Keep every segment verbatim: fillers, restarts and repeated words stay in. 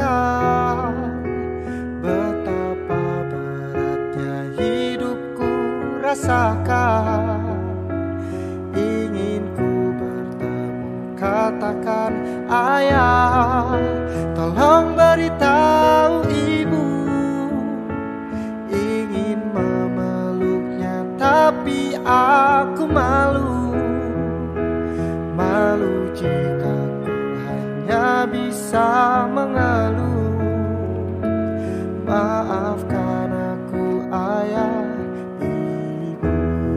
merasakan betapa beratnya hidupku rasakan. Ingin ku bertemu, katakan ayah, tolong beritahu ibu. Ingin memeluknya tapi aku malu. Malu jika ku hanya bisa mengeluh. Maafkan aku ayah, ibu.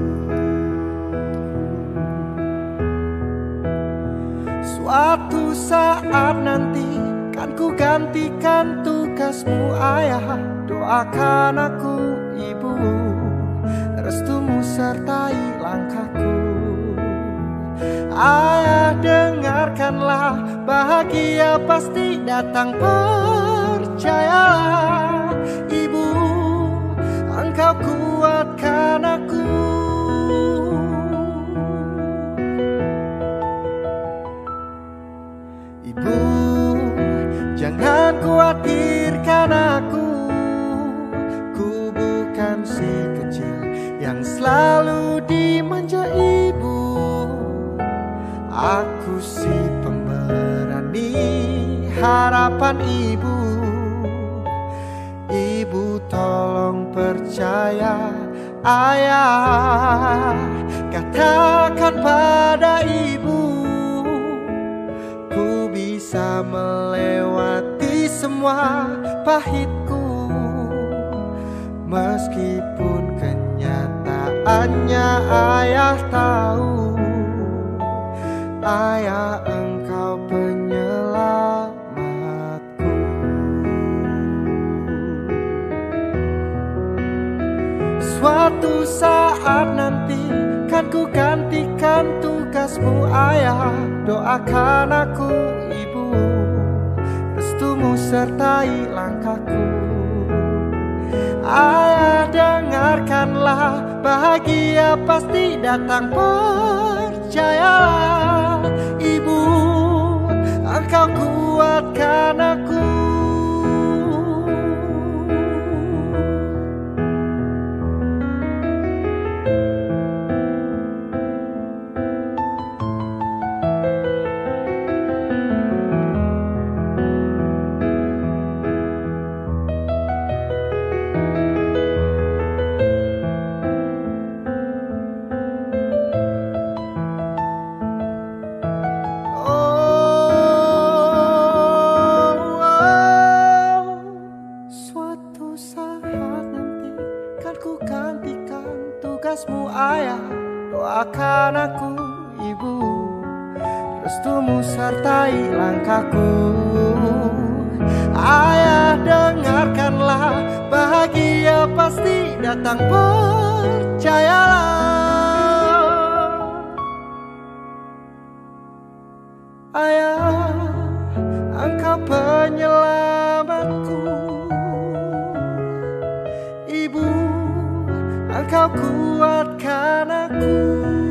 Suatu saat nanti kan ku gantikan tugasmu ayah. Doakan aku ibu, restumu sertai langkahku. Ayah dengarkanlah, bahagia pasti datang, percayalah. Ibu, engkau kuatkan aku. Ibu, jangan khawatirkan aku. Ku bukan si kecil yang selalu dimanja ibu. Aku si pemberani harapan ibu. Ibu tolong percaya ayah. Katakan pada ibu, ku bisa melewati semua pahitku. Meskipun kenyataannya ayah tahu, ayah engkau penyelamatku. Suatu saat nanti kan ku gantikan tugasmu ayah. Doakan aku ibu, restumu sertai langkahku. Ayah dengarkanlah, bahagia pasti datang, percayalah. Ibu, engkau kuatkan aku. Ku gantikan tugasmu ayah. Doakan aku ibu, restumu sertai langkahku. Ayah dengarkanlah, bahagia pasti datang, percayalah. Ayah, engkau penyelamatku. Ibu, engkau kuatkan aku.